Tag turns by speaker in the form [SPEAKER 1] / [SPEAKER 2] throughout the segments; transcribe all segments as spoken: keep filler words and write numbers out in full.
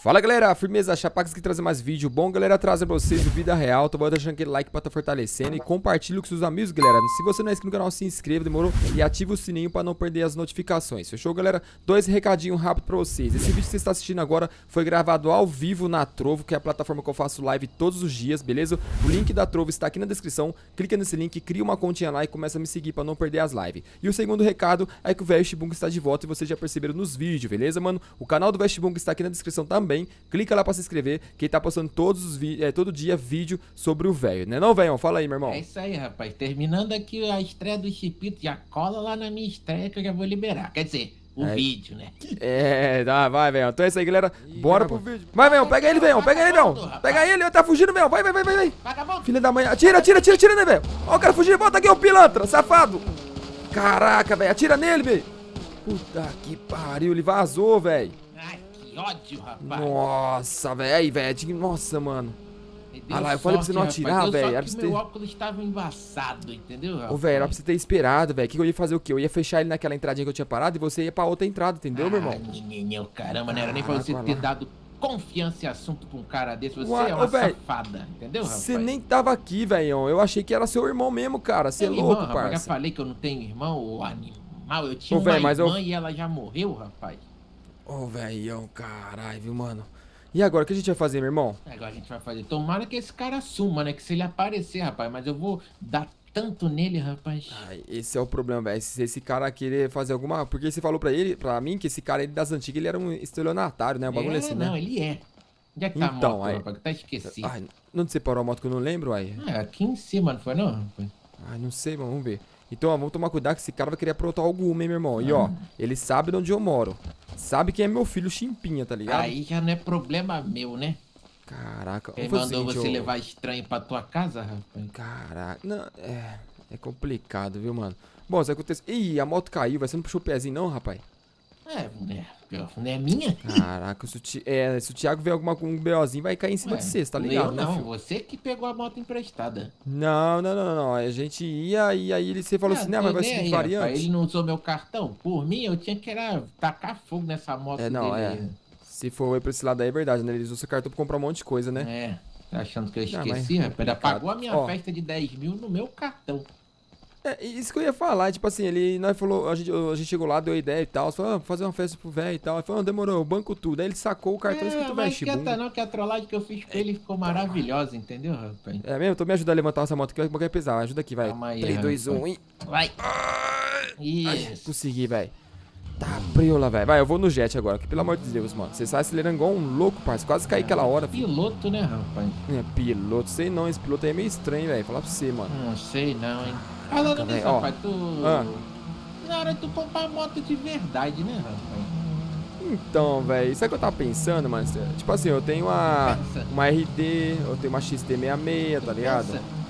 [SPEAKER 1] Fala galera, firmeza, Chapax que trazer mais vídeo bom, galera, trazendo pra vocês o Vida Real. Tô deixando aquele like pra tá fortalecendo e compartilha com seus amigos, galera. Se você não é inscrito no canal, se inscreva, demorou? E ativa o sininho pra não perder as notificações, fechou, galera? Dois recadinhos rápido pra vocês. Esse vídeo que você está assistindo agora foi gravado ao vivo na Trovo, que é a plataforma que eu faço live todos os dias, beleza? O link da Trovo está aqui na descrição, clica nesse link, cria uma continha lá e começa a me seguir pra não perder as lives. E o segundo recado é que o Vestibung está de volta e vocês já perceberam nos vídeos, beleza, mano? O canal do Vestibung está aqui na descrição também. Clica lá pra se inscrever, que ele tá postando todos os vídeos, é, todo dia vídeo sobre o velho, né não, velho? Fala aí, meu irmão.
[SPEAKER 2] É isso aí, rapaz. Terminando aqui a estreia do Chipito, já cola lá na minha estreia que eu já vou liberar. Quer dizer, o
[SPEAKER 1] é.
[SPEAKER 2] vídeo, né?
[SPEAKER 1] É, tá, vai, velho. Então é isso aí, galera. Bora pro vídeo. Vai, velho, pega ele, velho. Pega ele, velho. Pega ele, ele tá fugindo, velho. Vai, vai, vai, vai, vai. Filha da mãe. Atira, atira, atira, atira, né, velho? Ó, o cara fugindo. Volta aqui, ô pilantra, safado. Caraca, velho. Atira nele, velho. Puta que pariu. Ele vazou, velho.
[SPEAKER 2] Que ódio, rapaz.
[SPEAKER 1] Nossa, velho. Aí, velho. Nossa, mano. Ah lá, eu falei pra você não atirar, velho. Era pra você ter...
[SPEAKER 2] meu óculos estava embaçado, entendeu, rapaz?
[SPEAKER 1] Ô, velho, era pra você ter esperado, velho. O que eu ia fazer o quê? Eu ia fechar ele naquela entradinha que eu tinha parado e você ia pra outra entrada, entendeu,
[SPEAKER 2] ah,
[SPEAKER 1] meu irmão?
[SPEAKER 2] Menino, caramba, não era nem pra você ter dado confiança e assunto pra um cara desse. Você
[SPEAKER 1] Ué,
[SPEAKER 2] é uma
[SPEAKER 1] ô, véio,
[SPEAKER 2] safada, entendeu, rapaz?
[SPEAKER 1] Você nem tava aqui, velho. Eu achei que era seu irmão mesmo, cara. Você é louco,
[SPEAKER 2] irmão,
[SPEAKER 1] parça.
[SPEAKER 2] Eu já falei que eu não tenho irmão, ô animal. Eu tinha
[SPEAKER 1] ô,
[SPEAKER 2] uma
[SPEAKER 1] véio, mas
[SPEAKER 2] irmã
[SPEAKER 1] eu...
[SPEAKER 2] e ela já morreu, rapaz.
[SPEAKER 1] Ô, velhão, caralho, viu, mano? E agora, o que a gente vai fazer, meu irmão?
[SPEAKER 2] Agora a gente vai fazer. Tomara que esse cara suma, né? Que se ele aparecer, rapaz. Mas eu vou dar tanto nele, rapaz.
[SPEAKER 1] Ai, esse é o problema, velho. Se esse cara querer fazer alguma... Porque você falou pra ele, pra mim, que esse cara ele das antigas, ele era um estelionatário, né? Um bagulho
[SPEAKER 2] é,
[SPEAKER 1] assim,
[SPEAKER 2] não,
[SPEAKER 1] né?
[SPEAKER 2] ele é. Onde é que tá
[SPEAKER 1] então,
[SPEAKER 2] a moto,
[SPEAKER 1] aí...
[SPEAKER 2] rapaz? Tá esquecido.
[SPEAKER 1] Ai, onde você parou a moto que eu não lembro, aí?
[SPEAKER 2] É, aqui em cima, não foi não, rapaz?
[SPEAKER 1] Ai, não sei, mano. Vamos ver. Então, ó, vamos tomar cuidado que esse cara vai querer aprontar alguma, hein, meu irmão? E, ó, ele sabe de onde eu moro. Sabe quem é meu filho Chimpinha, tá ligado?
[SPEAKER 2] Aí já não é problema meu, né?
[SPEAKER 1] Caraca.
[SPEAKER 2] Quem mandou seguinte, você eu... levar estranho pra tua casa, rapaz?
[SPEAKER 1] Caraca. Não, é... É complicado, viu, mano? Bom, isso acontece... Ih, a moto caiu. Vai, você não puxou o pezinho, não, rapaz?
[SPEAKER 2] É, né? Não é minha?
[SPEAKER 1] Caraca, se o, ti... é, se o Thiago ver alguma com um BOzinho, vai cair em cima Ué, de você, tá ligado?
[SPEAKER 2] Eu não, né, você que pegou a moto emprestada.
[SPEAKER 1] Não, não, não, não. A gente ia e aí ele, você falou ah, assim, né, mas vai ser variante.
[SPEAKER 2] Rapaz, ele não usou meu cartão? Por mim, eu tinha que era tacar fogo nessa moto
[SPEAKER 1] é, não,
[SPEAKER 2] dele.
[SPEAKER 1] É. Se for pra esse lado aí, é verdade, né? Ele usou seu cartão pra comprar um monte de coisa, né?
[SPEAKER 2] É. Tá achando que eu esqueci, não, rapaz? Ele pagou a minha Ó, festa de dez mil no meu cartão.
[SPEAKER 1] É, isso que eu ia falar, tipo assim, ele nós falou, a gente, a gente chegou lá, deu a ideia e tal, falou, ah, fazer uma festa pro velho e tal. Ele falou, ah, demorou, eu banco tudo. Aí ele sacou o cartão e
[SPEAKER 2] é,
[SPEAKER 1] escrito
[SPEAKER 2] Vestibung. Não esquenta não, que a trollagem que eu fiz com ele ficou maravilhosa, entendeu, rapaz?
[SPEAKER 1] É mesmo? Então me ajuda a levantar essa moto que vai pesar. Ajuda aqui, vai.
[SPEAKER 2] Calma aí,
[SPEAKER 1] três, dois, um e...
[SPEAKER 2] Vai. Isso.
[SPEAKER 1] Ai, consegui, velho. Tá priola, velho. Vai, eu vou no jet agora, que pelo amor de Deus, mano. Você sai acelerando igual um louco, parceiro. Quase caí aquela hora,
[SPEAKER 2] filho. Piloto, né, rapaz?
[SPEAKER 1] É, piloto. Sei não, esse piloto aí é meio estranho, velho. Falar pra você, mano.
[SPEAKER 2] Não sei não, hein. Falando nisso, rapaz, tu... Ah. Na hora de tu comprar moto de verdade, né, rapaz?
[SPEAKER 1] Então, velho, sabe o que eu tava pensando, mano? Tipo assim, eu tenho uma, uma R D, eu tenho uma X T sessenta e seis, tá ligado?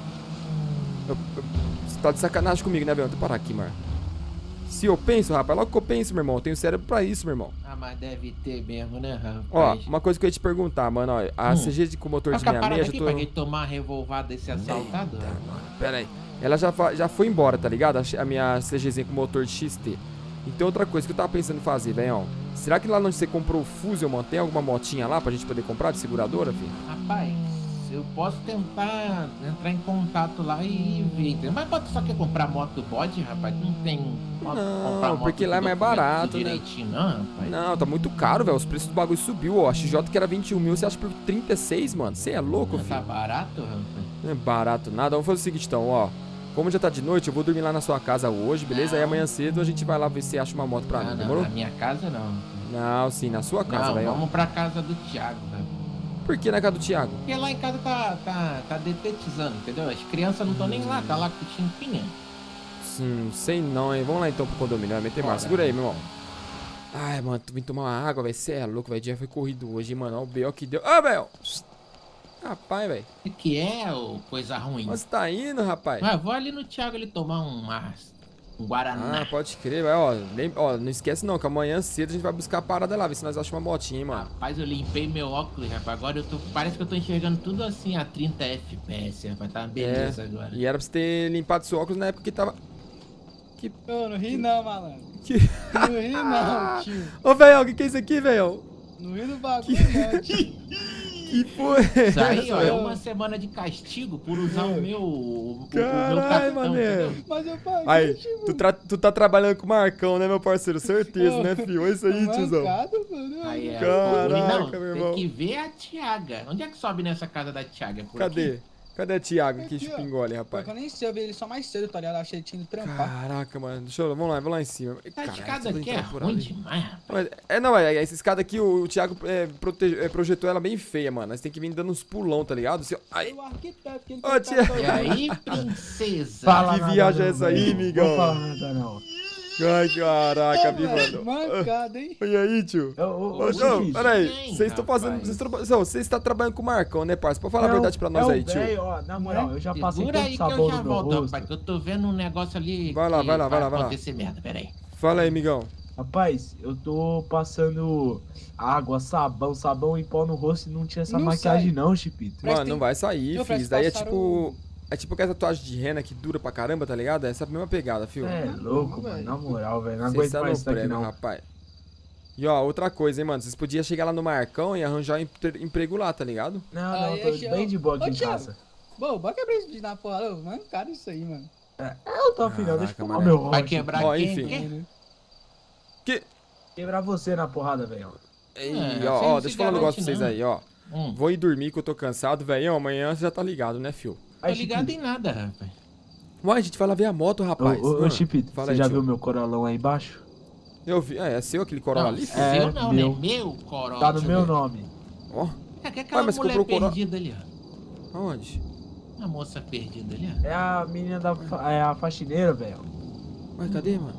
[SPEAKER 1] Eu, eu, você tá de sacanagem comigo, né, velho? Deixa eu parar aqui, mano. Se eu penso, rapaz, logo que eu penso, meu irmão, eu tenho cérebro pra isso, meu irmão.
[SPEAKER 2] Ah, mas deve ter mesmo, né, rapaz?
[SPEAKER 1] Ó, uma coisa que eu ia te perguntar, mano, ó, a hum. C G com motor de sessenta e seis,
[SPEAKER 2] já tô... pra gente tomar uma revolvada desse assaltado?
[SPEAKER 1] Eita, mano, pera aí. Ela já, já foi embora, tá ligado? A minha CGzinha com motor de X T. Então outra coisa que eu tava pensando em fazer, velho, será que lá onde você comprou o Fusion, mano, tem alguma motinha lá pra gente poder comprar de seguradora, filho?
[SPEAKER 2] Rapaz, eu posso tentar entrar em contato lá e ver, mas só quer comprar moto bode, rapaz? Não tem moto,
[SPEAKER 1] não,
[SPEAKER 2] comprar moto
[SPEAKER 1] porque lá é mais barato, né?
[SPEAKER 2] Direitinho, não, rapaz.
[SPEAKER 1] Não, tá muito caro, velho. Os preços do bagulho subiu, ó. A X J que era vinte e um mil, você acha por trinta e seis, mano? Você é louco,
[SPEAKER 2] não
[SPEAKER 1] filho?
[SPEAKER 2] Tá barato, rapaz?
[SPEAKER 1] Não é barato nada. Vamos fazer o seguinte, então, ó. Como já tá de noite, eu vou dormir lá na sua casa hoje, beleza? Não. Aí amanhã cedo a gente vai lá ver se acha uma moto pra
[SPEAKER 2] não,
[SPEAKER 1] mim,
[SPEAKER 2] não,
[SPEAKER 1] demorou?
[SPEAKER 2] Na minha casa, não.
[SPEAKER 1] Não, sim, na sua casa, velho.
[SPEAKER 2] Vamos pra casa do Thiago, velho.
[SPEAKER 1] Por que na casa do Thiago?
[SPEAKER 2] Porque lá em casa tá, tá, tá detetizando, entendeu? As crianças não estão nem lá, tá lá com o Chimpinha.
[SPEAKER 1] Sim, sei não, hein? Vamos lá então pro condomínio, vai meter mais. Segura aí, meu irmão. Ai, mano, tu vim tomar uma água, velho. Você é louco, velho. O dia foi corrido hoje, mano. Olha o B O que deu. Ah, velho! Rapaz, velho.
[SPEAKER 2] O que é, ô, coisa ruim?
[SPEAKER 1] Onde você tá indo, rapaz?
[SPEAKER 2] Ah, vou ali no Thiago ele tomar um, um Guaraná.
[SPEAKER 1] Ah, pode crer, vai, ó, ó. Não esquece não, que amanhã cedo a gente vai buscar a parada lá, ver se nós achamos uma motinha, hein, mano.
[SPEAKER 2] Rapaz, eu limpei meu óculos, rapaz. Agora eu tô. Parece que eu tô enxergando tudo assim a trinta F P S, rapaz. Tá uma beleza é, agora.
[SPEAKER 1] E era pra você ter limpado seu óculos na época que tava.
[SPEAKER 3] Que... Ô, não ri não, malandro.
[SPEAKER 1] Que...
[SPEAKER 3] Não ri não, tio.
[SPEAKER 1] Ô, velho, o que que é isso aqui, velho?
[SPEAKER 3] Não ri do bagulho, né?
[SPEAKER 1] Que foi?
[SPEAKER 2] Isso aí, ó, é uma semana de castigo por usar o meu, o, o meu
[SPEAKER 1] Caralho,
[SPEAKER 2] cartão,
[SPEAKER 1] mané.
[SPEAKER 2] entendeu?
[SPEAKER 3] Mas eu paguei,
[SPEAKER 1] Aí,
[SPEAKER 3] tio.
[SPEAKER 1] tu, tra- tu tá trabalhando com o Marcão, né, meu parceiro? Certeza, né, filho? Olha isso aí,
[SPEAKER 3] Tá
[SPEAKER 1] tiozão.
[SPEAKER 3] mancado, mano.
[SPEAKER 2] Aí é,
[SPEAKER 1] Caraca,
[SPEAKER 2] não,
[SPEAKER 1] meu irmão.
[SPEAKER 2] tem que ver a Tiaga. Onde é que sobe nessa casa da Tiaga? É por
[SPEAKER 1] Cadê?
[SPEAKER 2] aqui?
[SPEAKER 1] Cadê a Thiago aqui,
[SPEAKER 3] Aqui, ó.
[SPEAKER 1] chupingole,
[SPEAKER 3] Pô,
[SPEAKER 1] rapaz?
[SPEAKER 3] que eu nem sei, eu vi ele só mais cedo, tá ligado? Achei que tinha ido trampar.
[SPEAKER 1] Caraca, mano. Deixa eu... Vamos lá, vamos lá em cima.
[SPEAKER 2] Essa
[SPEAKER 1] Caralho,
[SPEAKER 2] escada
[SPEAKER 1] tudo
[SPEAKER 2] aqui é
[SPEAKER 1] entrando por
[SPEAKER 2] ruim
[SPEAKER 1] ali.
[SPEAKER 2] demais, rapaz.
[SPEAKER 1] Mas- É, não, é, essa escada aqui, o, o Thiago é, prote- é, projetou ela bem feia, mano. Nós tem que vir dando uns pulão, tá ligado? Assim, ó. Ai,
[SPEAKER 3] O arquiteto que ele
[SPEAKER 1] Ô,
[SPEAKER 3] tá
[SPEAKER 1] tia.
[SPEAKER 3] todo-
[SPEAKER 2] E aí, princesa?
[SPEAKER 4] Fala
[SPEAKER 1] que
[SPEAKER 4] nada
[SPEAKER 1] viagem é
[SPEAKER 4] não,
[SPEAKER 1] essa aí,
[SPEAKER 4] velho.
[SPEAKER 1] migão?
[SPEAKER 4] Não fala nada não.
[SPEAKER 1] ai, caraca, vi,
[SPEAKER 3] Velho,
[SPEAKER 1] mano.
[SPEAKER 3] mancado, hein?
[SPEAKER 1] E aí, tio?
[SPEAKER 4] Ô, ô,
[SPEAKER 1] Ô,
[SPEAKER 4] ô,
[SPEAKER 1] não,
[SPEAKER 4] Chiquinho,
[SPEAKER 1] peraí.
[SPEAKER 2] Quem,
[SPEAKER 1] Vocês estão fazendo.
[SPEAKER 2] rapaz?
[SPEAKER 1] Vocês tra- São, Você está trabalhando com o Marcão, né, parça? Pode falar a
[SPEAKER 4] é o-
[SPEAKER 1] verdade pra nós
[SPEAKER 4] é
[SPEAKER 1] aí,
[SPEAKER 4] o
[SPEAKER 1] tio.
[SPEAKER 4] véio, ó, na moral, eu já passei
[SPEAKER 2] Segura
[SPEAKER 4] tanto
[SPEAKER 2] aí que
[SPEAKER 4] sabor
[SPEAKER 2] eu já
[SPEAKER 4] no meu
[SPEAKER 2] volto,
[SPEAKER 4] rosto.
[SPEAKER 2] rapaz, que eu tô vendo um negócio ali.
[SPEAKER 1] Vai lá,
[SPEAKER 2] que
[SPEAKER 1] vai lá, vai lá, vai lá.
[SPEAKER 2] acontecer merda, peraí.
[SPEAKER 1] Fala aí, migão.
[SPEAKER 4] Rapaz, eu tô passando água, sabão, sabão em pó no rosto e não tinha essa
[SPEAKER 3] Não
[SPEAKER 4] maquiagem
[SPEAKER 3] sai.
[SPEAKER 4] não, Chipito.
[SPEAKER 3] Parece
[SPEAKER 1] Mano,
[SPEAKER 3] que
[SPEAKER 1] não
[SPEAKER 3] tem-
[SPEAKER 1] vai sair,
[SPEAKER 3] Meu,
[SPEAKER 1] filho.
[SPEAKER 3] parece
[SPEAKER 1] Isso daí é
[SPEAKER 3] que passaram
[SPEAKER 1] tipo. É tipo aquela tatuagem de rena que dura pra caramba, tá ligado? Essa é a mesma pegada, filho.
[SPEAKER 4] É louco,
[SPEAKER 3] velho.
[SPEAKER 4] mano, na moral, velho. Não
[SPEAKER 1] Vocês
[SPEAKER 4] aguento
[SPEAKER 1] estão
[SPEAKER 4] mais
[SPEAKER 1] no
[SPEAKER 4] isso aqui
[SPEAKER 1] prêmio,
[SPEAKER 4] não.
[SPEAKER 1] rapaz. E ó, outra coisa, hein, mano. Vocês podiam chegar lá no Marcão e arranjar um empre- emprego lá, tá ligado?
[SPEAKER 4] Não, não,
[SPEAKER 3] Aí,
[SPEAKER 4] tô
[SPEAKER 3] aí,
[SPEAKER 4] bem
[SPEAKER 3] ô,
[SPEAKER 4] de boa aqui
[SPEAKER 3] ô,
[SPEAKER 4] em
[SPEAKER 3] Thiago.
[SPEAKER 4] casa.
[SPEAKER 3] Bom, bora quebrar esse vídeo na porra. Ô, mancado isso aí, mano.
[SPEAKER 4] É, eu tô afinal, deixa eu
[SPEAKER 1] Caraca,
[SPEAKER 4] fumar
[SPEAKER 1] mané.
[SPEAKER 4] meu rosto.
[SPEAKER 2] Vai quebrar
[SPEAKER 1] Ó,
[SPEAKER 2] quem?
[SPEAKER 1] enfim.
[SPEAKER 2] Quem?
[SPEAKER 1] Que.
[SPEAKER 4] Quebrar você na porrada, velho.
[SPEAKER 1] Ei,
[SPEAKER 2] É,
[SPEAKER 1] ó,
[SPEAKER 2] você
[SPEAKER 1] ó,
[SPEAKER 2] não
[SPEAKER 1] deixa
[SPEAKER 2] se
[SPEAKER 1] eu falar um negócio pra
[SPEAKER 2] garante,
[SPEAKER 1] vocês
[SPEAKER 2] não.
[SPEAKER 1] aí, ó.
[SPEAKER 2] Hum,
[SPEAKER 1] Vou ir dormir que eu tô cansado, velho. Amanhã você já tá ligado, né, fio?
[SPEAKER 2] tô ligado em nada, rapaz.
[SPEAKER 1] Uai, a gente vai lá ver a moto, rapaz.
[SPEAKER 4] Ô, ô,
[SPEAKER 1] Ah,
[SPEAKER 4] ô, Chipito,
[SPEAKER 1] fala
[SPEAKER 4] você
[SPEAKER 1] aí,
[SPEAKER 4] já
[SPEAKER 1] tio.
[SPEAKER 4] viu meu corolão aí embaixo?
[SPEAKER 1] Eu vi. Ah, é seu aquele Corolla
[SPEAKER 2] Não,
[SPEAKER 1] ali?
[SPEAKER 2] seu
[SPEAKER 4] É,
[SPEAKER 2] não,
[SPEAKER 4] meu.
[SPEAKER 2] né? Meu Corolla.
[SPEAKER 4] Tá no
[SPEAKER 2] deixa eu
[SPEAKER 4] meu
[SPEAKER 2] ver.
[SPEAKER 4] nome.
[SPEAKER 1] Ó,
[SPEAKER 2] É que aquela
[SPEAKER 1] Ué, mas você
[SPEAKER 2] mulher
[SPEAKER 1] comprou o Corolla-
[SPEAKER 2] perdida ali, ó.
[SPEAKER 1] aonde?
[SPEAKER 2] A moça perdida ali, ó.
[SPEAKER 4] É a menina da fa- é a faxineira, velho.
[SPEAKER 1] Ué, cadê, mano?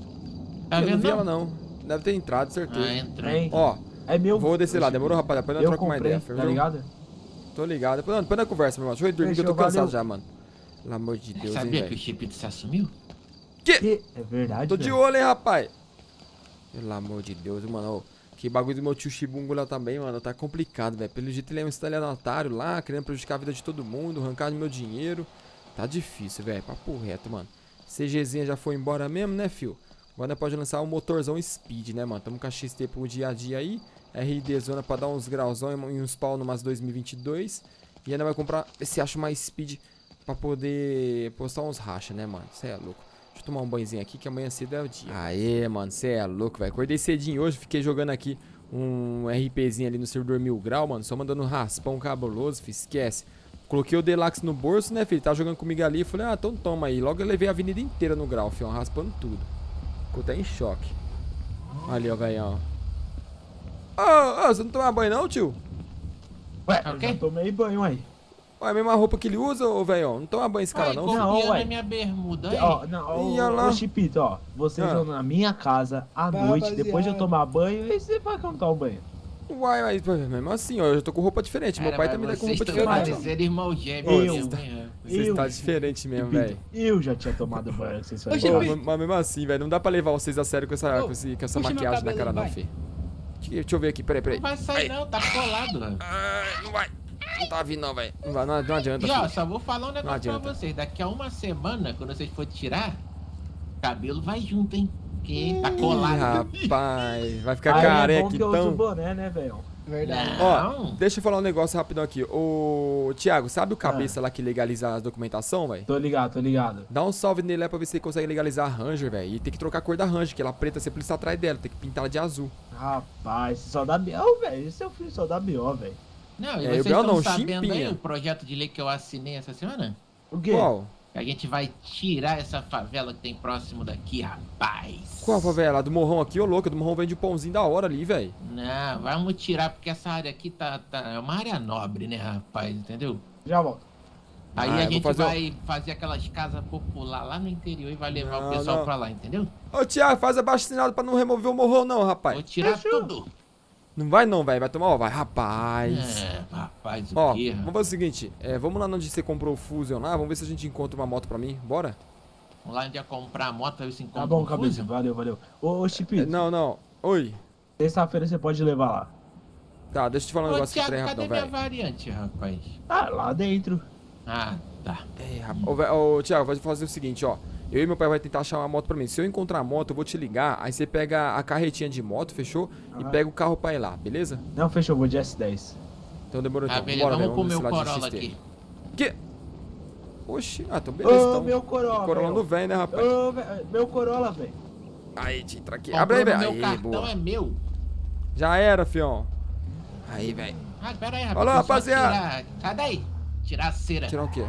[SPEAKER 2] Tá
[SPEAKER 1] eu não
[SPEAKER 2] vendo?
[SPEAKER 1] vi
[SPEAKER 2] não?
[SPEAKER 1] ela, não. Deve ter entrado, certeza.
[SPEAKER 2] Ah, entrou.
[SPEAKER 4] Hein?
[SPEAKER 1] Ó,
[SPEAKER 4] É meu.
[SPEAKER 1] vou descer lá.
[SPEAKER 4] Chipito.
[SPEAKER 1] Demorou, rapaz? Depois nós
[SPEAKER 4] Eu
[SPEAKER 1] trocamos uma
[SPEAKER 4] comprei,
[SPEAKER 1] ideia,
[SPEAKER 4] tá
[SPEAKER 1] firmou?
[SPEAKER 4] ligado?
[SPEAKER 1] Tô ligado. Depois, não, depois nós conversa, meu irmão. Deixa eu ir dormir que eu tô
[SPEAKER 4] Fechou,
[SPEAKER 1] cansado
[SPEAKER 4] valeu.
[SPEAKER 1] já, mano. Pelo amor de Deus, hein,
[SPEAKER 2] Sabia que o
[SPEAKER 1] velho.
[SPEAKER 2] Chipito se assumiu?
[SPEAKER 4] Que? É verdade,
[SPEAKER 1] Tô de
[SPEAKER 4] velho.
[SPEAKER 1] olho, hein, rapaz. Pelo amor de Deus, mano. Ô, que bagulho do meu tio Chibungo lá também, mano. Tá complicado, velho. Pelo jeito ele é um estelionatário lá, querendo prejudicar a vida de todo mundo, arrancar meu dinheiro. Tá difícil, velho. Papo reto, mano. CGzinha já foi embora mesmo, né, fio? Agora nós pode lançar um motorzão Speed, né, mano? Tamo com a X T pro dia a dia aí. R D Zona pra dar uns grauzão e uns pau numas dois mil e vinte e dois. E ainda vai comprar, se acha mais Speed pra poder postar uns racha, né, mano? Cê é louco. Deixa eu tomar um banhozinho aqui que amanhã cedo é o dia. Aê, mano, cê é louco, velho. Acordei cedinho hoje, fiquei jogando aqui um RPzinho ali no servidor mil grau, mano. Só mandando um raspão cabuloso, fi, esquece. Coloquei o Deluxe no bolso, né, filho? Tava jogando comigo ali. Falei, ah, então toma aí. Logo eu levei a avenida inteira no grau, filho, raspando tudo. Ficou até em choque. Ali, ó, velhão. Ô, ô, você não toma banho não, tio?
[SPEAKER 4] Ué,
[SPEAKER 2] Tá
[SPEAKER 4] eu
[SPEAKER 2] ok?
[SPEAKER 4] já tomei banho aí.
[SPEAKER 1] Olha, a mesma roupa que ele usa, ô, velhão? Não toma banho esse cara
[SPEAKER 2] Ai,
[SPEAKER 1] não,
[SPEAKER 2] copiando
[SPEAKER 1] filho?
[SPEAKER 4] Não, ué.
[SPEAKER 2] a minha bermuda aí.
[SPEAKER 4] Ó, não,
[SPEAKER 1] Ih, olha
[SPEAKER 4] ô,
[SPEAKER 1] lá.
[SPEAKER 4] ô Chipito, ó. Vocês
[SPEAKER 1] Ah.
[SPEAKER 4] vão na minha casa à
[SPEAKER 3] Vai,
[SPEAKER 4] noite,
[SPEAKER 3] rapaziada.
[SPEAKER 4] depois de eu tomar banho, e você vai cantar o banho.
[SPEAKER 1] Uai, mas pô, mesmo assim, ó, eu já tô com roupa diferente. Meu
[SPEAKER 2] Cara,
[SPEAKER 1] pai
[SPEAKER 2] mas
[SPEAKER 1] também tá com
[SPEAKER 2] vocês
[SPEAKER 1] roupa
[SPEAKER 2] estão
[SPEAKER 1] diferente.
[SPEAKER 2] parecendo irmão gêmeo
[SPEAKER 4] Eu.
[SPEAKER 2] mesmo, hein?
[SPEAKER 1] Você
[SPEAKER 4] Eu,
[SPEAKER 1] tá diferente mesmo,
[SPEAKER 4] Chipito,
[SPEAKER 1] velho.
[SPEAKER 4] eu já tinha tomado banho, vocês
[SPEAKER 3] Ô,
[SPEAKER 4] fazem
[SPEAKER 1] Pô,
[SPEAKER 3] Chipito.
[SPEAKER 1] mas, mas mesmo assim, velho, não dá pra levar vocês a sério com essa,
[SPEAKER 3] Ô,
[SPEAKER 1] com esse- com essa
[SPEAKER 3] puxa meu
[SPEAKER 1] maquiagem na
[SPEAKER 3] cabelo
[SPEAKER 1] cara,
[SPEAKER 3] aí,
[SPEAKER 1] não,
[SPEAKER 3] vai.
[SPEAKER 1] fi. Deixa, deixa eu ver aqui, peraí, peraí.
[SPEAKER 2] Não vai sair não, tá colado, rapaz.
[SPEAKER 1] Ah, não vai. Não tá vindo, não, velho. Não, vai, não, não adianta,
[SPEAKER 2] E ó,
[SPEAKER 1] filho.
[SPEAKER 2] só vou falar um negócio pra
[SPEAKER 1] adianta.
[SPEAKER 2] vocês. Daqui a uma semana, quando vocês forem tirar, cabelo vai junto, hein? Porque tá
[SPEAKER 1] Ih,
[SPEAKER 2] colado.
[SPEAKER 1] rapaz, vai ficar
[SPEAKER 4] Aí é
[SPEAKER 1] careca,
[SPEAKER 4] bom que eu uso
[SPEAKER 1] então.
[SPEAKER 4] boné, né, velho?
[SPEAKER 3] Verdade.
[SPEAKER 1] Ó,
[SPEAKER 2] Não.
[SPEAKER 1] deixa eu falar um negócio rapidão aqui. Ô, Thiago, sabe o cabeça lá que legaliza as documentação, velho?
[SPEAKER 4] Tô ligado, tô ligado.
[SPEAKER 1] Dá um salve nele lá pra ver se ele consegue legalizar a Ranger, velho. E tem que trocar a cor da Ranger, que ela preta, você precisa atrás dela, tem que pintar ela de azul.
[SPEAKER 4] Rapaz, só dá B O, velho. Esse é o filho só dá B O, velho.
[SPEAKER 2] Não, e
[SPEAKER 1] É,
[SPEAKER 2] vocês
[SPEAKER 1] o Bel
[SPEAKER 2] estão
[SPEAKER 1] não,
[SPEAKER 2] sabendo aí
[SPEAKER 1] chimpinha.
[SPEAKER 2] o projeto de lei que eu assinei essa semana?
[SPEAKER 4] O quê?
[SPEAKER 1] Qual?
[SPEAKER 2] A gente vai tirar essa favela que tem próximo daqui, rapaz.
[SPEAKER 1] Qual, favela? A do Morrão aqui, ô louco, a do Morrão vende um pãozinho da hora ali, velho.
[SPEAKER 2] Não, vamos tirar, porque essa área aqui tá, tá, é uma área nobre, né, rapaz, entendeu?
[SPEAKER 4] Já volto.
[SPEAKER 2] Aí
[SPEAKER 1] Ah, eu
[SPEAKER 2] a
[SPEAKER 1] vou
[SPEAKER 2] gente
[SPEAKER 1] fazer um-
[SPEAKER 2] vai fazer aquelas casas populares lá no interior e vai levar
[SPEAKER 1] Não,
[SPEAKER 2] o pessoal
[SPEAKER 1] não.
[SPEAKER 2] pra lá, entendeu?
[SPEAKER 1] Ô, Thiago, faz abaixo assinado pra não remover o Morrão, não, rapaz.
[SPEAKER 2] Vou tirar
[SPEAKER 4] Fechou.
[SPEAKER 2] tudo.
[SPEAKER 1] Não vai não, velho. Vai tomar, ó, vai. Rapaz.
[SPEAKER 2] É, rapaz, o
[SPEAKER 1] Ó,
[SPEAKER 2] quê,
[SPEAKER 1] vamos
[SPEAKER 2] rapaz?
[SPEAKER 1] fazer o seguinte. É, vamos lá onde você comprou o Fusion lá. Vamos ver se a gente encontra uma moto pra mim. Bora?
[SPEAKER 2] Vamos lá onde ia comprar a moto, aí você encontra
[SPEAKER 4] Tá bom,
[SPEAKER 2] um
[SPEAKER 4] cabeça.
[SPEAKER 2] Fusion.
[SPEAKER 4] Valeu, valeu. Ô, ô
[SPEAKER 1] É,
[SPEAKER 4] Chipito,
[SPEAKER 1] não, não. Oi.
[SPEAKER 4] terça-feira você pode levar lá.
[SPEAKER 1] Tá, deixa eu te falar um
[SPEAKER 2] Ô,
[SPEAKER 1] negócio aqui
[SPEAKER 2] Thiago,
[SPEAKER 1] pra aí
[SPEAKER 2] cadê
[SPEAKER 1] rapidão,
[SPEAKER 2] minha
[SPEAKER 1] velho.
[SPEAKER 2] variante, rapaz?
[SPEAKER 4] Ah, lá dentro.
[SPEAKER 2] Ah, tá.
[SPEAKER 1] É, rapaz. Ô, vé- ô, Thiago, vai fazer o seguinte, ó. Eu e meu pai vai tentar achar uma moto pra mim. Se eu encontrar a moto, eu vou te ligar. Aí você pega a carretinha de moto, fechou?
[SPEAKER 4] Aham.
[SPEAKER 1] E pega o carro pra ir lá, beleza?
[SPEAKER 4] Não, fechou, vou de S dez.
[SPEAKER 1] Então demorou
[SPEAKER 2] Ah,
[SPEAKER 1] então.
[SPEAKER 2] beleza,
[SPEAKER 1] Bora,
[SPEAKER 2] vamos
[SPEAKER 1] velho,
[SPEAKER 2] comer o
[SPEAKER 1] nesse lado de
[SPEAKER 2] Corolla
[SPEAKER 1] X T.
[SPEAKER 2] aqui.
[SPEAKER 1] Que? Oxi, ah, então beleza,
[SPEAKER 4] Ô,
[SPEAKER 1] então.
[SPEAKER 4] meu Corolla,
[SPEAKER 1] Corolla
[SPEAKER 4] velho.
[SPEAKER 1] no velho, né, rapaz?
[SPEAKER 4] Ô, velho, meu Corolla, velho.
[SPEAKER 1] Aí, te entra aqui.
[SPEAKER 2] Comprou
[SPEAKER 1] Abre aí,
[SPEAKER 2] no
[SPEAKER 1] velho.
[SPEAKER 2] meu
[SPEAKER 1] Aí,
[SPEAKER 2] cartão
[SPEAKER 1] boa.
[SPEAKER 2] é meu.
[SPEAKER 1] Já era, fião. Aí, velho.
[SPEAKER 2] Ah, pera aí, rapaz.
[SPEAKER 1] Olha lá,
[SPEAKER 2] deixa eu só
[SPEAKER 1] rapaziada.
[SPEAKER 2] tirar- Cadê aí? Tirar a cera.
[SPEAKER 1] Tirar o quê?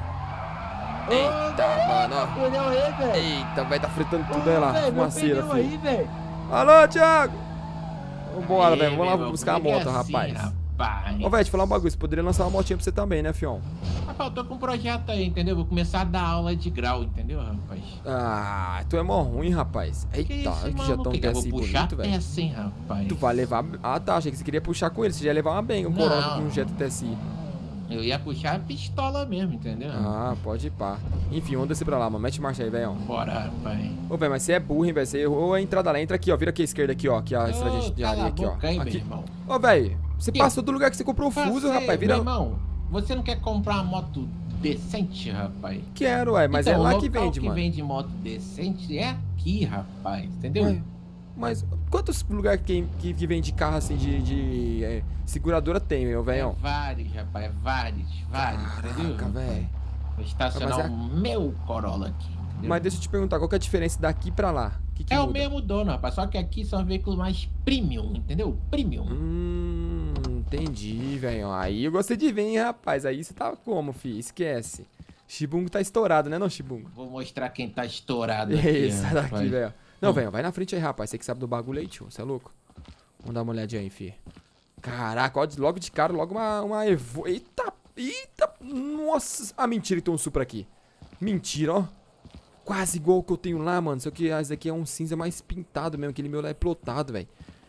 [SPEAKER 4] Ô,
[SPEAKER 1] Eita, mano, ó.
[SPEAKER 4] pneu aí, velho.
[SPEAKER 1] Eita, vai tá fritando tudo
[SPEAKER 4] Ô,
[SPEAKER 1] aí lá.
[SPEAKER 4] velho, meu
[SPEAKER 1] Fumaceira,
[SPEAKER 4] pneu
[SPEAKER 1] filho.
[SPEAKER 4] aí, velho.
[SPEAKER 1] Alô, Thiago. Vambora,
[SPEAKER 2] Aí,
[SPEAKER 1] velho. Vamos lá
[SPEAKER 2] meu,
[SPEAKER 1] buscar a
[SPEAKER 2] comigo
[SPEAKER 1] moto,
[SPEAKER 2] é assim,
[SPEAKER 1] rapaz.
[SPEAKER 2] rapaz.
[SPEAKER 1] Ô, velho, te falar um bagulho. Você poderia lançar uma motinha pra você também, né, fião?
[SPEAKER 2] Rapaz, eu tô com um projeto aí, entendeu? Vou começar a dar aula de grau, entendeu, rapaz?
[SPEAKER 1] Ah, tu é mó ruim, rapaz. Eita,
[SPEAKER 2] Que isso,
[SPEAKER 1] que já
[SPEAKER 2] mano?
[SPEAKER 1] tão
[SPEAKER 2] Que que eu vou
[SPEAKER 1] T S I
[SPEAKER 2] puxar
[SPEAKER 1] bonito, velho.
[SPEAKER 2] peça, hein, rapaz?
[SPEAKER 1] Tu vai levar... Ah, tá. Achei que você queria puxar com ele. Você já ia levar uma benga, um
[SPEAKER 2] Não.
[SPEAKER 1] Corolla com um Jetta T S I.
[SPEAKER 2] Eu ia puxar a pistola mesmo, entendeu?
[SPEAKER 1] Ah, pode ir pá. Enfim, vamos descer pra lá, mano. Mete marcha aí, velho.
[SPEAKER 2] Bora, rapaz.
[SPEAKER 1] Ô, velho, mas você é burro, hein, velho. Você errou a entrada lá. Entra aqui, ó. Vira aqui à esquerda aqui, ó. Aqui a estrada de
[SPEAKER 2] Ô,
[SPEAKER 1] areia
[SPEAKER 2] cala a
[SPEAKER 1] aqui, ó.
[SPEAKER 2] boca aí, meu
[SPEAKER 1] Aqui.
[SPEAKER 2] irmão.
[SPEAKER 1] Ô, velho, você
[SPEAKER 2] Que?
[SPEAKER 1] passou do lugar que você comprou o fuso,
[SPEAKER 2] Passei,
[SPEAKER 1] rapaz. Vira...
[SPEAKER 2] Meu irmão, você não quer comprar uma moto decente, rapaz?
[SPEAKER 1] Quero, ué, mas
[SPEAKER 2] então,
[SPEAKER 1] é lá
[SPEAKER 2] o
[SPEAKER 1] que
[SPEAKER 2] local
[SPEAKER 1] vende,
[SPEAKER 2] que
[SPEAKER 1] mano.
[SPEAKER 2] vende moto decente é aqui, rapaz, entendeu?
[SPEAKER 1] Ué, mas quantos lugares que, que, que vende carro assim de, de é, seguradora tem, meu
[SPEAKER 2] É
[SPEAKER 1] velho?
[SPEAKER 2] vários, rapaz, é vários, vários, entendeu?
[SPEAKER 1] Caraca, velho.
[SPEAKER 2] Vou estacionar
[SPEAKER 1] Mas é-
[SPEAKER 2] o meu Corolla aqui, entendeu?
[SPEAKER 1] Mas deixa eu te perguntar, qual que é a diferença daqui pra lá? Que que
[SPEAKER 2] É o
[SPEAKER 1] muda?
[SPEAKER 2] mesmo dono, rapaz, só que aqui são veículos mais premium, entendeu? Premium.
[SPEAKER 1] Hum, entendi, velho. Aí eu gostei de ver, hein, rapaz. Aí você tá como, fi? Esquece. Shibungo tá estourado, né, não, Shibungo?
[SPEAKER 2] Vou mostrar quem tá estourado aqui,
[SPEAKER 1] Isso, sai daqui,
[SPEAKER 2] rapaz.
[SPEAKER 1] velho. Não,
[SPEAKER 2] Hum.
[SPEAKER 1] velho, vai na frente aí, rapaz. Você que sabe do bagulho aí, tio. Você é louco? Vamos dar uma olhadinha aí, fi. Caraca, ó, logo de cara, logo uma, uma Evo... Eita, eita, nossa. Ah, mentira, que tem um Supra aqui. Mentira, ó. Quase igual o que eu tenho lá, mano. Só que esse daqui é um cinza mais pintado mesmo. Aquele meu lá é plotado, velho.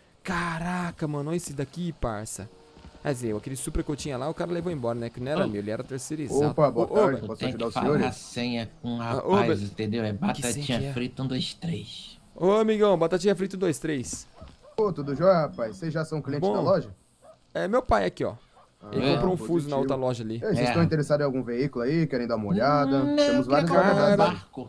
[SPEAKER 1] Caraca, mano, olha esse daqui, parça. Quer dizer, aquele Supra que eu tinha lá, o cara levou embora, né? Que não era
[SPEAKER 2] Ô.
[SPEAKER 1] meu, ele era terceirizado.
[SPEAKER 5] Opa, boa
[SPEAKER 1] Ô, ô,
[SPEAKER 5] tarde.
[SPEAKER 1] velho.
[SPEAKER 5] Posso
[SPEAKER 2] Tem
[SPEAKER 5] ajudar
[SPEAKER 2] que
[SPEAKER 5] os
[SPEAKER 2] falar a
[SPEAKER 5] senhores?
[SPEAKER 2] senha com o
[SPEAKER 1] Ah, ô,
[SPEAKER 2] rapaz,
[SPEAKER 1] velho.
[SPEAKER 2] entendeu? É
[SPEAKER 1] senha
[SPEAKER 2] batatinha
[SPEAKER 1] que é?
[SPEAKER 2] frita, um, dois, três.
[SPEAKER 1] Ô, amigão, batatinha frita um, dois, três.
[SPEAKER 5] Ô, tudo jóia, rapaz? Vocês já são clientes
[SPEAKER 1] Bom.
[SPEAKER 5] da loja?
[SPEAKER 1] É meu pai aqui, ó. Ele
[SPEAKER 2] É,
[SPEAKER 1] comprou um
[SPEAKER 5] positivo.
[SPEAKER 1] fuso na outra loja ali.
[SPEAKER 5] E aí, vocês
[SPEAKER 2] É.
[SPEAKER 5] estão interessados em algum veículo aí? Querem dar uma olhada?
[SPEAKER 2] Não,
[SPEAKER 5] Temos
[SPEAKER 2] eu
[SPEAKER 5] vários
[SPEAKER 2] queria comprar um
[SPEAKER 5] guardados.
[SPEAKER 2] barco.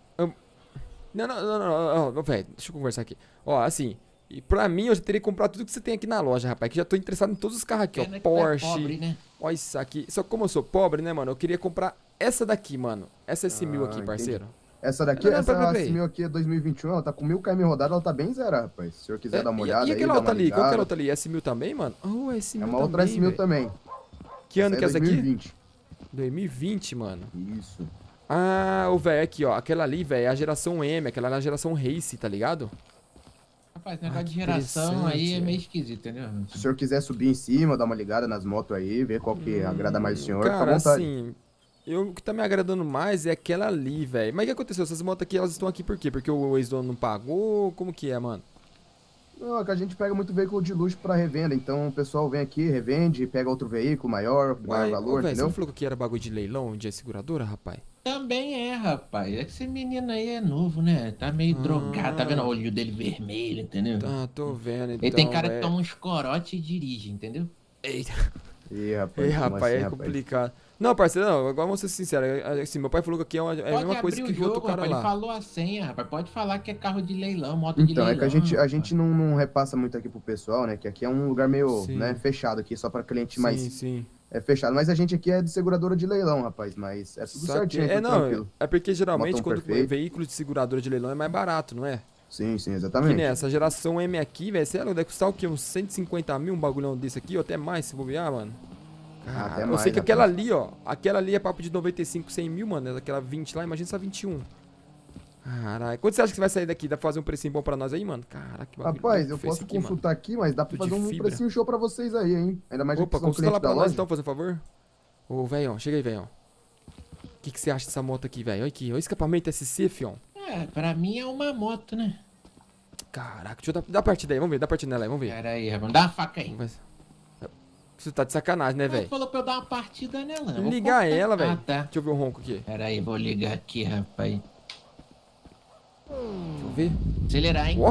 [SPEAKER 1] Não, não, não, não, não, velho, deixa eu conversar aqui. Ó, assim, e pra mim eu já teria comprado tudo que você tem aqui na loja, rapaz. Que já tô interessado em todos os carros aqui, ó.
[SPEAKER 2] Pena que tu é
[SPEAKER 1] Porsche.
[SPEAKER 2] pobre, né?
[SPEAKER 1] Ó, isso aqui. Só que como eu sou pobre, né, mano? Eu queria comprar essa daqui, mano. Essa S mil
[SPEAKER 5] Ah,
[SPEAKER 1] aqui,
[SPEAKER 5] entendi.
[SPEAKER 1] parceiro.
[SPEAKER 5] Essa daqui,
[SPEAKER 1] Não, não,
[SPEAKER 5] essa
[SPEAKER 1] pera, pera aí.
[SPEAKER 5] S mil aqui é dois mil e vinte e um, ela tá com mil quilômetros rodada, ela tá bem zero, rapaz. Se o senhor quiser
[SPEAKER 1] É,
[SPEAKER 5] dar uma
[SPEAKER 1] e-
[SPEAKER 5] olhada
[SPEAKER 1] e
[SPEAKER 5] aí,
[SPEAKER 1] aquela
[SPEAKER 5] dar
[SPEAKER 1] outra
[SPEAKER 5] uma
[SPEAKER 1] ali? Qual que é a
[SPEAKER 5] ligada.
[SPEAKER 1] outra ali? S mil também, mano? Oh, S
[SPEAKER 5] É
[SPEAKER 1] mil
[SPEAKER 5] uma outra
[SPEAKER 1] também,
[SPEAKER 5] S mil
[SPEAKER 1] velho.
[SPEAKER 5] também.
[SPEAKER 1] Que ano que é essa aqui?
[SPEAKER 5] dois mil e vinte.
[SPEAKER 1] dois mil e vinte, mano.
[SPEAKER 5] Isso.
[SPEAKER 1] Ah, o velho, aqui, ó. Aquela ali, velho, é a geração M. Aquela é a geração Race, tá ligado?
[SPEAKER 2] Rapaz, negócio
[SPEAKER 1] Ah,
[SPEAKER 2] de
[SPEAKER 1] que
[SPEAKER 2] geração aí
[SPEAKER 1] interessante,
[SPEAKER 2] é
[SPEAKER 1] velho.
[SPEAKER 2] meio esquisito, entendeu?
[SPEAKER 5] Se o senhor quiser subir em cima, dar uma ligada nas motos aí, ver qual que agrada mais o senhor, fica à
[SPEAKER 1] Cara,
[SPEAKER 5] vontade.
[SPEAKER 1] assim, eu, o que tá me agradando mais é aquela ali, velho. Mas o que aconteceu? Essas motos aqui, elas estão aqui por quê? Porque o ex-dono não pagou? Como que é, mano?
[SPEAKER 5] Não, é que a gente pega muito veículo de luxo pra revenda, então o pessoal vem aqui, revende, pega outro veículo maior, maior
[SPEAKER 1] Uai, ô,
[SPEAKER 5] valor,
[SPEAKER 1] velho, você
[SPEAKER 5] entendeu?
[SPEAKER 1] não falou que era bagulho de leilão, de seguradora, rapaz?
[SPEAKER 2] Também é, rapaz. É que esse menino aí é novo, né? Tá meio
[SPEAKER 1] Ah.
[SPEAKER 2] drogado, tá vendo o olho dele vermelho, entendeu?
[SPEAKER 1] Tá, tô vendo, então,
[SPEAKER 2] Ele tem cara que
[SPEAKER 1] velho.
[SPEAKER 2] toma uns corote e dirige, entendeu?
[SPEAKER 1] Eita,
[SPEAKER 5] Ih, rapaz,
[SPEAKER 1] ei,
[SPEAKER 5] como
[SPEAKER 1] rapaz,
[SPEAKER 5] assim,
[SPEAKER 1] é
[SPEAKER 5] rapaz?
[SPEAKER 1] complicado. Não, parceiro, não, agora vamos ser sinceros. é- Assim, meu pai falou que aqui é, uma, é a
[SPEAKER 2] Pode
[SPEAKER 1] mesma coisa
[SPEAKER 2] abrir
[SPEAKER 1] que
[SPEAKER 2] o
[SPEAKER 1] o outro
[SPEAKER 2] jogo,
[SPEAKER 1] cara
[SPEAKER 2] rapaz. Ele
[SPEAKER 1] lá.
[SPEAKER 2] falou a senha, rapaz. Pode falar que é carro de leilão, moto de
[SPEAKER 5] Então,
[SPEAKER 2] leilão.
[SPEAKER 5] é que a gente, a
[SPEAKER 2] rapaz.
[SPEAKER 5] gente não, não repassa muito aqui pro pessoal, né? Que aqui é um lugar meio,
[SPEAKER 1] Sim.
[SPEAKER 5] né, fechado aqui, só pra cliente
[SPEAKER 1] Sim,
[SPEAKER 5] mais
[SPEAKER 1] sim.
[SPEAKER 5] é fechado. Mas a gente aqui é de seguradora de leilão, rapaz, mas é tudo
[SPEAKER 1] Só que-
[SPEAKER 5] certinho,
[SPEAKER 1] é,
[SPEAKER 5] tudo
[SPEAKER 1] não,
[SPEAKER 5] tranquilo.
[SPEAKER 1] é porque geralmente
[SPEAKER 5] Motão
[SPEAKER 1] quando
[SPEAKER 5] perfeito.
[SPEAKER 1] veículo de seguradora de leilão é mais barato, não é?
[SPEAKER 5] Sim, sim,
[SPEAKER 1] Que
[SPEAKER 5] exatamente.
[SPEAKER 1] nem essa geração M aqui, velho, sei lá, deve custar o quê? Uns cento e cinquenta mil um bagulhão desse aqui, ou até mais, se bobear, mano. Cara,
[SPEAKER 5] Até
[SPEAKER 1] eu
[SPEAKER 5] mais,
[SPEAKER 1] sei que
[SPEAKER 5] rapaz.
[SPEAKER 1] aquela ali, ó, aquela ali é papo de noventa e cinco, cem mil, mano, aquela vinte lá, imagina essa vinte e um. Caralho, quanto você acha que vai sair daqui? Dá pra fazer um precinho bom pra nós aí, mano? Caraca, que bagulho
[SPEAKER 5] Rapaz,
[SPEAKER 1] louco
[SPEAKER 5] eu
[SPEAKER 1] fez
[SPEAKER 5] posso
[SPEAKER 1] esse aqui, mano.
[SPEAKER 5] consultar aqui, mas dá pra
[SPEAKER 1] Tudo de
[SPEAKER 5] fazer um
[SPEAKER 1] fibra.
[SPEAKER 5] precinho show pra vocês aí, hein? Ainda mais
[SPEAKER 1] Opa,
[SPEAKER 5] que são
[SPEAKER 1] consulta lá
[SPEAKER 5] clientes
[SPEAKER 1] pra
[SPEAKER 5] da
[SPEAKER 1] nós
[SPEAKER 5] loja.
[SPEAKER 1] então, fazendo um favor. Ô, velhão, chega aí, velhão. O que, que você acha dessa moto aqui, velho? Olha aqui, olha o escapamento S C, fião.
[SPEAKER 2] É, pra mim é uma moto, né?
[SPEAKER 1] Caraca, deixa eu dar, dá a partida aí, vamos ver, dá a partida nela aí, vamos ver.
[SPEAKER 2] Pera aí, rapaz. Dá uma faca aí.
[SPEAKER 1] Vamos ver. Você tá de sacanagem, né,
[SPEAKER 2] Mas
[SPEAKER 1] velho?
[SPEAKER 2] falou pra eu dar uma partida nela. eu vou
[SPEAKER 1] Ligar
[SPEAKER 2] cortar.
[SPEAKER 1] ela, velho.
[SPEAKER 2] Ah, tá.
[SPEAKER 1] Deixa eu ver o ronco aqui.
[SPEAKER 2] Pera aí, vou ligar aqui, rapaz.
[SPEAKER 1] Deixa eu ver.
[SPEAKER 2] Acelerar, hein?
[SPEAKER 1] Ó.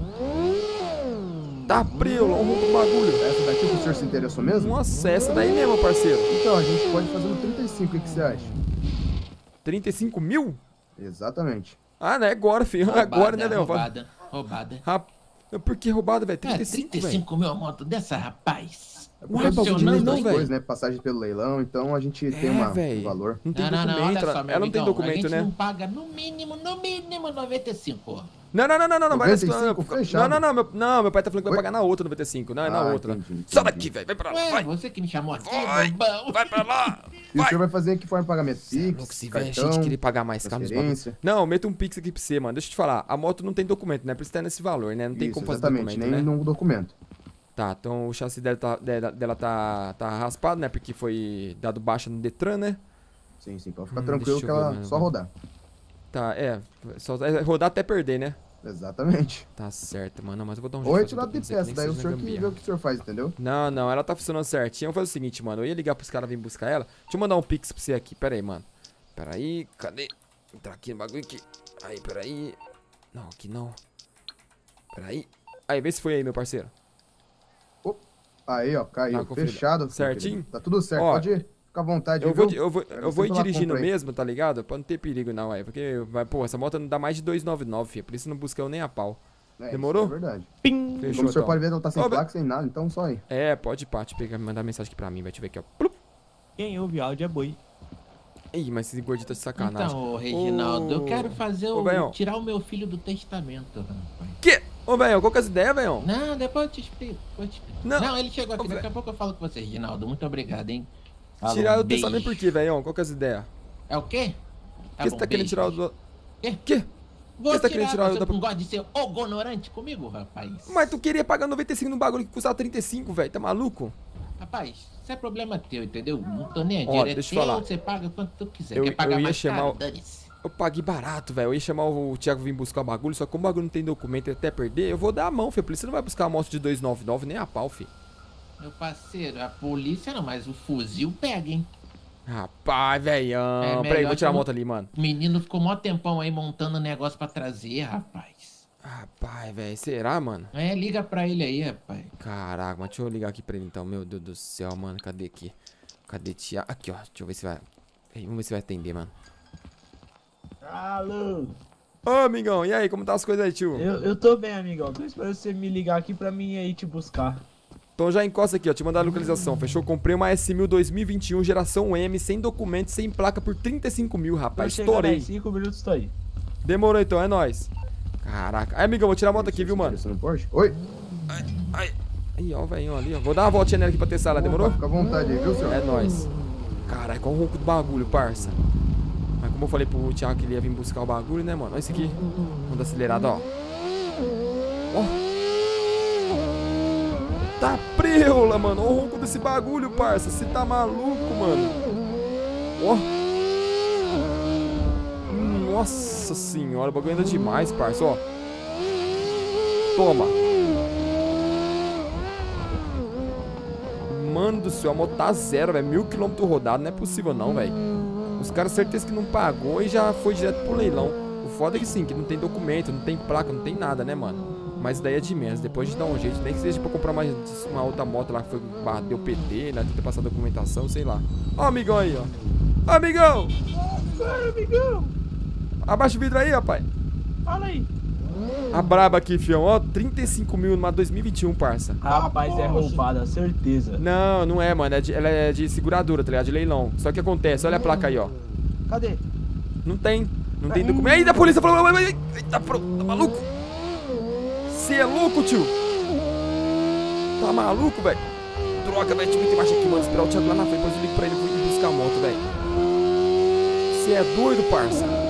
[SPEAKER 1] Tá preula, o ronco do bagulho.
[SPEAKER 5] Essa daqui que o senhor se interessou mesmo?
[SPEAKER 1] Nossa, essa daí mesmo, parceiro.
[SPEAKER 5] Então, a gente pode fazer no trinta e cinco, o que que você acha?
[SPEAKER 1] trinta e cinco mil?
[SPEAKER 5] Exatamente.
[SPEAKER 1] Ah, não é agora, filho. Agora, né, Leão?
[SPEAKER 2] Roubada, roubada.
[SPEAKER 1] Rap... Por que roubada, velho?
[SPEAKER 2] É,
[SPEAKER 1] trinta e cinco,
[SPEAKER 2] trinta e cinco mil a moto dessa, rapaz.
[SPEAKER 5] É por causa do
[SPEAKER 1] bagulho de
[SPEAKER 5] leilão,
[SPEAKER 1] leilão,
[SPEAKER 5] depois,
[SPEAKER 1] velho.
[SPEAKER 5] né? Passagem pelo leilão, então a gente tem
[SPEAKER 1] É,
[SPEAKER 5] uma, um
[SPEAKER 1] velho.
[SPEAKER 5] valor.
[SPEAKER 1] Não tem
[SPEAKER 2] Não, não, não,
[SPEAKER 1] documento.
[SPEAKER 2] olha
[SPEAKER 1] ela
[SPEAKER 2] só, meu
[SPEAKER 1] ela não tem
[SPEAKER 2] amigão,
[SPEAKER 1] documento,
[SPEAKER 2] a gente
[SPEAKER 1] né?
[SPEAKER 2] não paga no mínimo, no mínimo, noventa e cinco.
[SPEAKER 1] Não, não, não, não, não, não, vai nessa.
[SPEAKER 5] noventa e cinco,
[SPEAKER 1] Não,
[SPEAKER 5] fechado.
[SPEAKER 1] não, não, meu, não, meu pai tá falando que vai
[SPEAKER 5] Oi?
[SPEAKER 1] pagar na outra noventa e cinco. Não, é na
[SPEAKER 5] Ah,
[SPEAKER 1] outra.
[SPEAKER 5] entendi, entendi.
[SPEAKER 1] Sai daqui, velho. Vai pra lá,
[SPEAKER 2] Ué,
[SPEAKER 1] vai.
[SPEAKER 2] você que me chamou aqui,
[SPEAKER 1] Vai,
[SPEAKER 2] bobão.
[SPEAKER 1] vai pra lá.
[SPEAKER 5] E o
[SPEAKER 1] Vai.
[SPEAKER 5] senhor vai fazer em que forma de pagamento?
[SPEAKER 1] Cê é louco,
[SPEAKER 5] Pix,
[SPEAKER 1] se velho, a
[SPEAKER 5] cartão,
[SPEAKER 1] gente querer pagar mais caro nos bagulhos.
[SPEAKER 5] transferência.
[SPEAKER 1] Não, meta um pix aqui pra você, mano. Deixa eu te falar. A moto não tem documento, né? Por isso tá nesse valor, né? Não tem
[SPEAKER 5] Isso,
[SPEAKER 1] como fazer
[SPEAKER 5] exatamente,
[SPEAKER 1] documento,
[SPEAKER 5] nem
[SPEAKER 1] né?
[SPEAKER 5] no documento.
[SPEAKER 1] Tá, então o chassi dela tá, dela, dela tá, tá raspado, né? Porque foi dado baixa no Detran, né?
[SPEAKER 5] Sim, sim, pode ficar
[SPEAKER 1] Hum,
[SPEAKER 5] tranquilo
[SPEAKER 1] deixa
[SPEAKER 5] que
[SPEAKER 1] eu ver,
[SPEAKER 5] ela
[SPEAKER 1] mano.
[SPEAKER 5] só rodar.
[SPEAKER 1] Tá, é. Só é rodar até perder, né?
[SPEAKER 5] Exatamente.
[SPEAKER 1] Tá certo, mano. Mas eu vou dar um
[SPEAKER 5] Ou
[SPEAKER 1] jeito
[SPEAKER 5] retirada de
[SPEAKER 1] fazer um pouquinho
[SPEAKER 5] peça,
[SPEAKER 1] isso aqui,
[SPEAKER 5] daí
[SPEAKER 1] nem
[SPEAKER 5] o
[SPEAKER 1] que
[SPEAKER 5] senhor
[SPEAKER 1] seja
[SPEAKER 5] que vê
[SPEAKER 1] gambiarra.
[SPEAKER 5] o que o senhor faz, entendeu?
[SPEAKER 1] Não, não, ela tá funcionando certinho. Vamos fazer o seguinte, mano. Eu ia ligar pros caras virem buscar ela. Deixa eu mandar um pix pra você aqui. Pera aí, mano. Pera aí, cadê? Entrar aqui no bagulho aqui. Aí, pera aí. Não, aqui não. Pera aí. Aí, vê se foi aí, meu parceiro.
[SPEAKER 5] Aí, ó, caiu.
[SPEAKER 1] Tá, conferida.
[SPEAKER 5] Fechado.
[SPEAKER 1] Certinho?
[SPEAKER 5] querido. Tá tudo certo,
[SPEAKER 1] Ó,
[SPEAKER 5] pode ir. Fica à vontade,
[SPEAKER 1] Eu
[SPEAKER 5] viu?
[SPEAKER 1] vou, eu vou,
[SPEAKER 5] Pega
[SPEAKER 1] eu vou ir
[SPEAKER 5] sempre pela
[SPEAKER 1] dirigindo
[SPEAKER 5] compra aí.
[SPEAKER 1] mesmo, tá ligado? Pra não ter perigo não, aí. Porque, vai, pô, essa moto não dá mais de dois nove nove, filho. Por isso não buscou nem a pau.
[SPEAKER 5] É,
[SPEAKER 1] Demorou?
[SPEAKER 5] isso é verdade.
[SPEAKER 4] Pim!
[SPEAKER 1] Fechou,
[SPEAKER 5] Como o senhor
[SPEAKER 1] então.
[SPEAKER 5] pode ver, ela tá sem
[SPEAKER 1] Ô,
[SPEAKER 5] placa, sem nada, então só aí.
[SPEAKER 1] É, pode ir, pá. Deixa eu pegar, mandar mensagem aqui pra mim. Vai te ver aqui, ó. Plup.
[SPEAKER 4] Quem ouve áudio é boi.
[SPEAKER 1] Ih, mas esse gordinho tá de sacanagem.
[SPEAKER 2] Então, ô, Reginaldo, eu
[SPEAKER 1] Ô,
[SPEAKER 2] quero fazer
[SPEAKER 1] ô,
[SPEAKER 2] o...
[SPEAKER 1] Benhão.
[SPEAKER 2] tirar o meu filho do testamento, rapaz.
[SPEAKER 1] Que? Ô, velho, qual que é as ideias, velho?
[SPEAKER 2] Não, depois eu te explico. depois eu te explico.
[SPEAKER 1] Não.
[SPEAKER 2] Não, ele chegou aqui,
[SPEAKER 1] Ô,
[SPEAKER 2] daqui
[SPEAKER 1] velho.
[SPEAKER 2] a pouco eu falo com você, Reginaldo. Muito obrigado, hein? Alô,
[SPEAKER 1] Tirar o
[SPEAKER 2] beijo.
[SPEAKER 1] testamento por quê, velho? Qual que é as ideias?
[SPEAKER 2] É o quê?
[SPEAKER 1] Por que você tá querendo tirar o do...
[SPEAKER 2] Quê?
[SPEAKER 1] Quê?
[SPEAKER 2] Vou
[SPEAKER 1] que você tá
[SPEAKER 2] tirar,
[SPEAKER 1] querendo tirar o
[SPEAKER 2] você
[SPEAKER 1] da-
[SPEAKER 2] não gosta de ser ogonorante comigo, rapaz?
[SPEAKER 1] Mas tu queria pagar noventa e cinco no bagulho que custava trinta e cinco, velho. Tá maluco?
[SPEAKER 2] Rapaz, isso é problema teu, entendeu? Não tô nem aí.
[SPEAKER 1] Ó,
[SPEAKER 2] Dinheiro é
[SPEAKER 1] deixa eu
[SPEAKER 2] teu,
[SPEAKER 1] falar.
[SPEAKER 2] você paga quanto tu quiser.
[SPEAKER 1] Eu-
[SPEAKER 2] Quer pagar
[SPEAKER 1] eu ia
[SPEAKER 2] mais
[SPEAKER 1] chamar
[SPEAKER 2] caro?
[SPEAKER 1] o-
[SPEAKER 2] Dane-se.
[SPEAKER 1] Eu paguei barato, velho. Eu ia chamar o Thiago vir buscar o bagulho, só que como o bagulho não tem documento e até perder, eu vou dar a mão, filho. Por isso você não vai buscar a moto de dois nove nove nem a pau, filho.
[SPEAKER 2] Meu parceiro, a polícia não, mas o fuzil pega, hein?
[SPEAKER 1] Rapaz, velhão.
[SPEAKER 2] É
[SPEAKER 1] Peraí,
[SPEAKER 2] melhor
[SPEAKER 1] vou tirar a
[SPEAKER 2] que
[SPEAKER 1] moto ali, mano.
[SPEAKER 2] O menino ficou mó tempão aí montando negócio pra trazer, rapaz.
[SPEAKER 1] Rapaz, velho. Será, mano?
[SPEAKER 2] É, liga pra ele aí, rapaz.
[SPEAKER 1] Caraca, mas deixa eu ligar aqui pra ele então. Meu Deus do céu, mano. Cadê aqui? Cadê tia? Aqui, ó. Deixa eu ver se vai. Ei, vamos ver se vai atender, mano.
[SPEAKER 4] Alô!
[SPEAKER 1] Ô, amigão, e aí? Como tá as coisas aí, tio?
[SPEAKER 4] Eu, eu tô bem, amigão. Tô esperando você me ligar aqui pra mim aí te buscar.
[SPEAKER 1] Então já encosta aqui, ó. Te mandar a localização. Fechou? Comprei uma S mil dois mil e vinte e um, geração M, sem documento, sem placa, por trinta e cinco mil,
[SPEAKER 4] Tô
[SPEAKER 1] rapaz.
[SPEAKER 4] chegando
[SPEAKER 1] Estourei.
[SPEAKER 4] aí, cinco minutos tô aí.
[SPEAKER 1] Demorou então, é nóis. Caraca. Aí, amigão, vou tirar a moto aqui, viu, mano?
[SPEAKER 5] Você no Porsche? Oi?
[SPEAKER 1] Ai. Aí, ó, o velhinho ali, ó. Vou dar uma voltinha nela aqui pra testar ela, demorou?
[SPEAKER 5] Fica à vontade aí, viu, senhor?
[SPEAKER 1] É nóis. Caralho, qual o ronco do bagulho, parça. Mas como eu falei pro Thiago que ele ia vir buscar o bagulho, né, mano? Olha esse aqui. Vamos dar acelerado, ó. Ó. Tá preula, mano. Olha o ronco desse bagulho, parça. Você tá maluco, mano. Ó. Hum, Nossa senhora, o bagulho anda demais, parça, ó. Toma. Mano do céu, a moto tá zero, velho. Mil quilômetros rodados, não é possível não, velho. Os caras, certeza que não pagou e já foi direto pro leilão. O foda é que sim, que não tem documento, não tem placa, não tem nada, né, mano? Mas daí é de menos, depois a gente dá um jeito. Nem que seja pra comprar mais uma outra moto lá que foi, bah, deu P T, né? Tem que passar documentação, sei lá. Ó, amigão aí, ó. Ó, amigão!
[SPEAKER 4] Agora, amigão!
[SPEAKER 1] Abaixa o vidro aí, rapaz.
[SPEAKER 4] Fala aí.
[SPEAKER 1] A braba aqui, fião. Ó, trinta e cinco mil numa dois mil e vinte e um, parça.
[SPEAKER 4] Rapaz, é roubada, certeza.
[SPEAKER 1] Não, não é, mano. É de- ela é de seguradora, tá ligado? De leilão. Só que acontece, olha a placa aí, ó.
[SPEAKER 4] Cadê?
[SPEAKER 1] Não tem. Não tem documento. Eita, a polícia falou. Eita, pronto. Tá maluco? Você é louco, tio? Tá maluco, velho? Droga, velho. Deixa eu meter marcha aqui, mano. Esperar o Thiago lá na frente. Depois eu ligo pra ele. Vou ir buscar a moto, velho. Você é doido, parça?